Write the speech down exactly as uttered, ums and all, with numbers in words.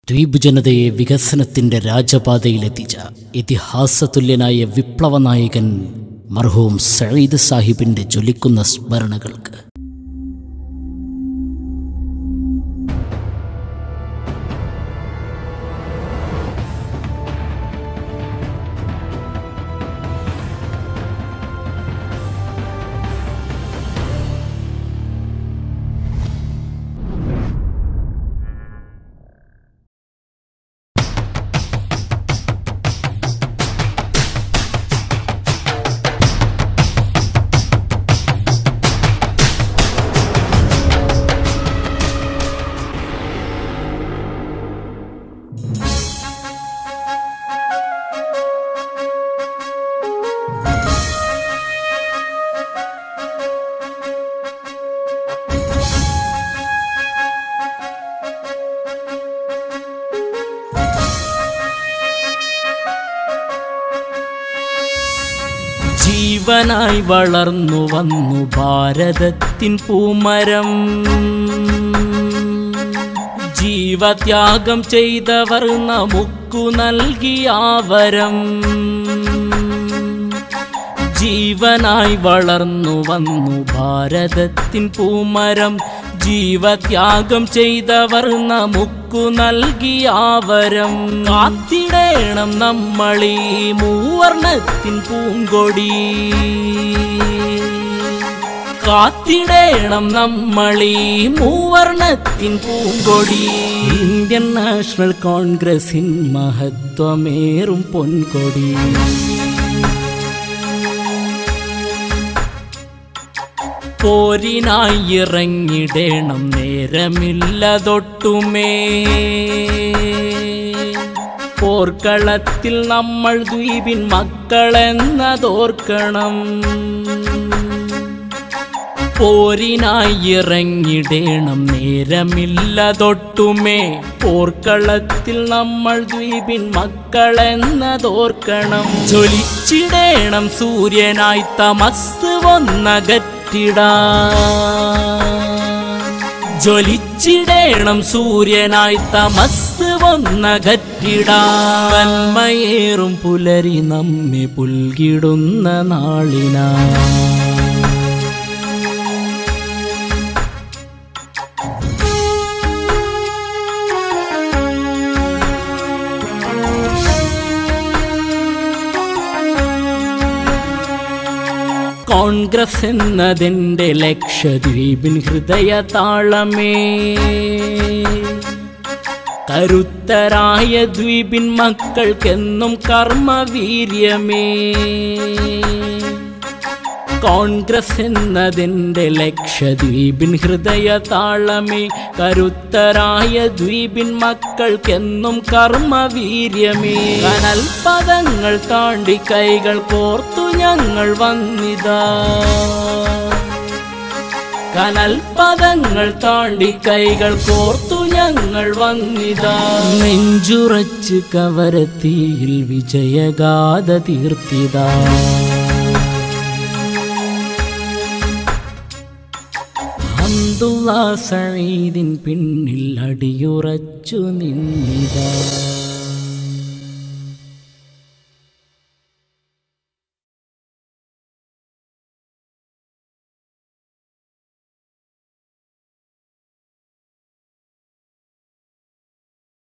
ദ്വീപ് ജനതയെ വികസനത്തിൻ്റെ രാജപാതയിലെത്തിച്ച ഇതിഹാസതുല്യനായ വിപ്ലവ നായകൻ മർഹൂം സഈദ് സാഹിബിൻ്റെ ജ്വലിക്കുന്ന സ്മരണകൾക്ക് ജീവനായി വളർന്നു വന്നു ഭാരതത്തിൻ പൂമരം. ജീവത്യാഗം ചെയ്തവർ നമുക്കു നൽകിയ വരം. ജീവനായി വളർന്നു വന്നു ഭാരതത്തിൻ പൂമരം. ജീവത്യാഗം ചെയ്തവർ നമുക്കു നൽകിയ വരം. കാത്തിടേണം നമ്മളീ മൂവർണ്ണത്തിൻ പൂങ്കൊടി. കാത്തിടേണം നമ്മളീ മൂവർണ്ണത്തിൻ പൂങ്കൊടി. Indian national കോൺഗ്രസിൻ മഹത്വമേറും പൊൻകൊടി. പോരിനായി ഇറങ്ങിടേണം നേരമില്ലതൊട്ടുമേ. പോർക്കളത്തിൽ നമ്മൾ ദ്വീപിൻ മക്കളെന്നതോർക്കണം. പോരിനായി ഇറങ്ങിടേണം നേരമില്ലതൊട്ടുമേ. പോർക്കളത്തിൽ നമ്മൾ ദ്വീപിൻ മക്കളെന്നതോർക്കണം. ജ്വലിച്ചിടേണം സൂര്യനായി തമസ് വന്നകറ്റിടാൻ. ജ്വലിച്ചിടേണം സൂര്യനായി തമസ് വന്നകറ്റിടാൻ. നന്മയേറും പുലരി നമ്മെ പുൽകിടുന്ന നാളിനാ. കോൺഗ്രസ് എന്നതിൻ്റെ ലക്ഷദ്വീപിൻ ഹൃദയ താളമേ. കരുത്തരായ ദ്വീപിൻ മക്കൾക്കെന്നും കർമ്മവീര്യമേ. കോൺഗ്രസ് എന്നതിൻ്റെ ലക്ഷദ്വീപിൻ ഹൃദയ താളമേ. കരുത്തരായ ദ്വീപിൻ മക്കൾക്കെന്നും കർമ്മവീര്യമേ. കനൽപദങ്ങൾ താണ്ടി കൈകൾ കോർത്തു ഞങ്ങൾ വന്നിതാ. കനൽപദങ്ങൾ താണ്ടി കൈകൾ കോർത്തു ഞങ്ങൾ വന്നിതാ. നെഞ്ചുറച്ച് കവരത്തിയിൽ വിജയഗാഥ തീർത്തിതാ. അബ്ദുള്ള സഈദിൻ പിന്നിൽ അടിയുറച്ചു നിന്നിതാ.